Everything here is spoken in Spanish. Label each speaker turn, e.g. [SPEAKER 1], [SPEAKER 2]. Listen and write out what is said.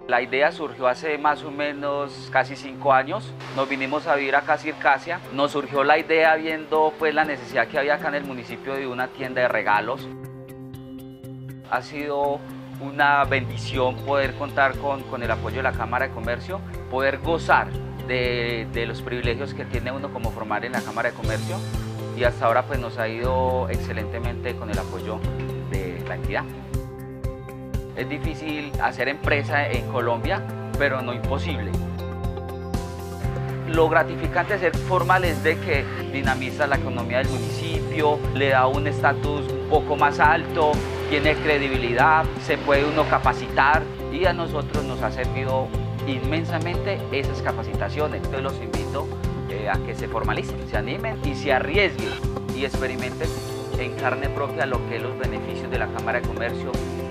[SPEAKER 1] La idea surgió hace más o menos casi 5 años. Nos vinimos a vivir acá a Circasia. Nos surgió la idea viendo pues la necesidad que había acá en el municipio de una tienda de regalos. Ha sido una bendición poder contar con el apoyo de la Cámara de Comercio, poder gozar de los privilegios que tiene uno como formal en la Cámara de Comercio, y hasta ahora pues nos ha ido excelentemente con el apoyo de la entidad. Es difícil hacer empresa en Colombia, pero no imposible. Lo gratificante de ser formal es de que dinamiza la economía del municipio, le da un estatus un poco más alto, tiene credibilidad, se puede uno capacitar, y a nosotros nos ha servido inmensamente esas capacitaciones. Entonces los invito a que se formalicen, se animen y se arriesguen y experimenten en carne propia lo que es los beneficios de la Cámara de Comercio